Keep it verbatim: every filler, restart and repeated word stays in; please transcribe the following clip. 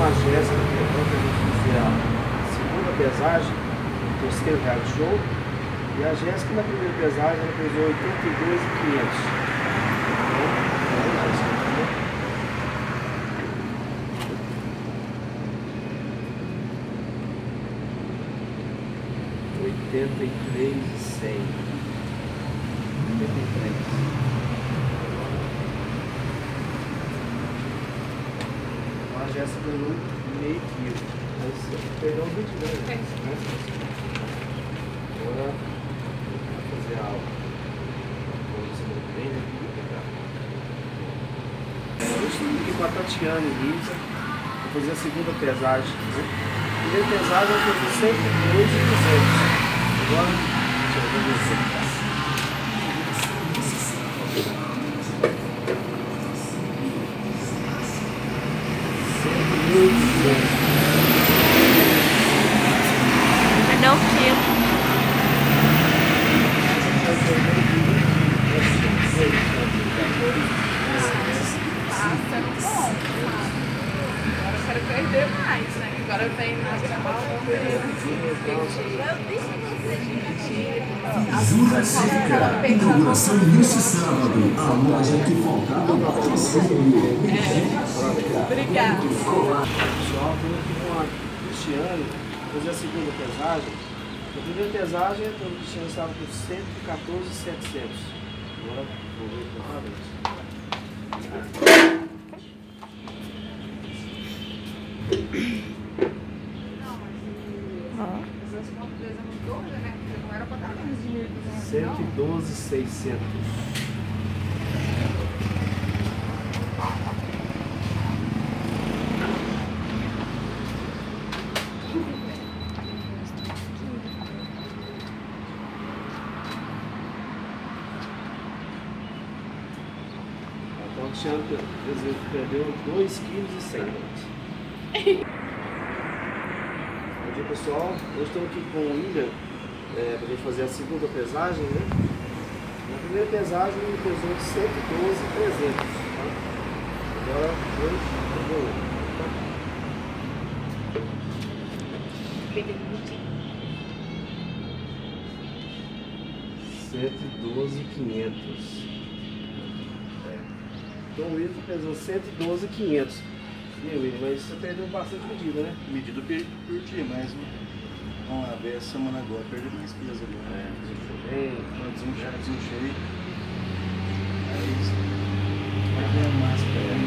com a Jéssica para a gente fazer a segunda pesagem, o terceiro reality show. E a Jéssica na primeira pesagem ela pesou oitenta e dois mil e quinhentos. oitenta e três mil e cem. oitenta e três. A Jéssica ganhou meio quilo. Mas perdeu um vídeo grande. Agora vou fazer a aula. Vamos semana que vem, né? Hoje estamos aqui com a Tatiana e Lisa. Vou fazer a segunda pesagem. Né? A primeira pesagem eu fiz cento e dois mil e duzentos. Agora, deixa eu ver você. Não quilo. Agora eu quero perder mais, né? Agora vem mais gravação. Jura Seca, inauguração neste sábado. A loja que faltava patrocínio. Obrigada. Pessoal, estou aqui com a Cristiane, fazer a segunda pesagem. A primeira pesagem, o Cristiane estava com cento e quatorze mil e setecentos. Agora vou ver novamente. cento e doze mil e seiscentos. Então o Cristiano perdeu dois quilos e cem. Bom dia, pessoal. Hoje estou aqui com o William é, para a gente fazer a segunda pesagem, né? Na primeira pesagem ele pesou de cento e doze mil e trezentos. Tá? Agora dois pegou um. cento e doze mil e quinhentos. É. Então o William pesou cento e doze mil e quinhentos. E aí, William, mas você perdeu bastante medida, né? Medida eu perdi por dia, mas vamos lá ver essa semana agora, perdi mais peso agora. É, bem, desinchei. Aí vai ganhar mais peso.